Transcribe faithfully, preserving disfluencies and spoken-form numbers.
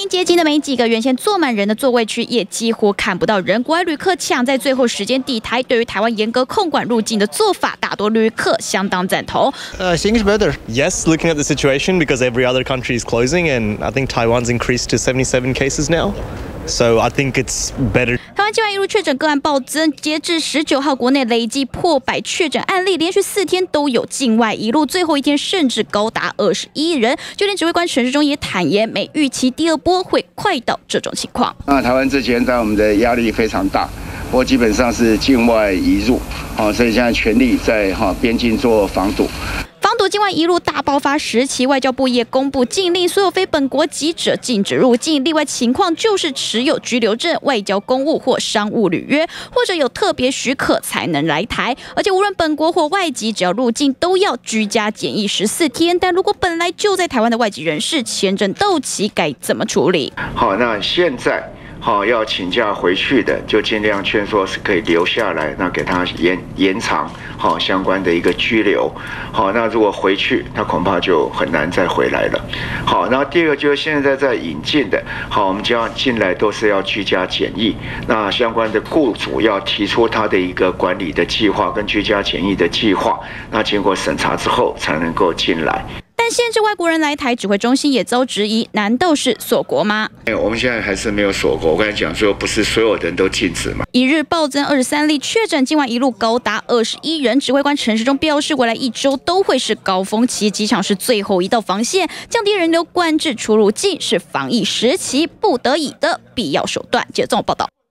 名接机的没几个，原先坐满人的座位区也几乎看不到人。国外旅客抢在最后时间抵台，对于台湾严格控管入境的做法，大多旅客相当赞同。 Uh, I think it's better. Yes, looking at the situation, because every other country is closing, and I think Taiwan's increased to seventy-seven cases now. So I think it's better. 台湾境外一路确诊个案暴增，截至十九号，国内累计破百确诊案例，连续四天都有境外一路，最后一天甚至高达二十一人。就连指挥官陈时中也坦言，没预期第二波会快到这种情况。 那台湾之前在我们的压力非常大，不过基本上是境外移入，哦，所以现在全力在哈边境做防堵。 防堵境外一路大爆发时期，外交部也公布禁令，所有非本国籍者禁止入境。例外情况就是持有居留证、外交公务或商务履约，或者有特别许可才能来台。而且无论本国或外籍，只要入境都要居家检疫十四天。但如果本来就在台湾的外籍人士签证到期，该怎么处理？ 好，那现在。好，要请假回去的，就尽量劝说是可以留下来，那给他延延长好相关的一个居留。好，那如果回去，他恐怕就很难再回来了。好，然后第二个就是现在在引进的，好，我们将进来都是要居家检疫，那相关的雇主要提出他的一个管理的计划跟居家检疫的计划，那经过审查之后才能够进来。 但限制外国人来台，指挥中心也遭质疑，难道是锁国吗？ 我们现在还是没有锁国。我刚才讲说，不是所有人都禁止嘛。 一日暴增二十三例确诊，境外一路高达二十一人。指挥官陈时中表示，未来一周都会是高峰期，机场是最后一道防线，降低人流管制出入境是防疫时期不得已的必要手段。接着报道。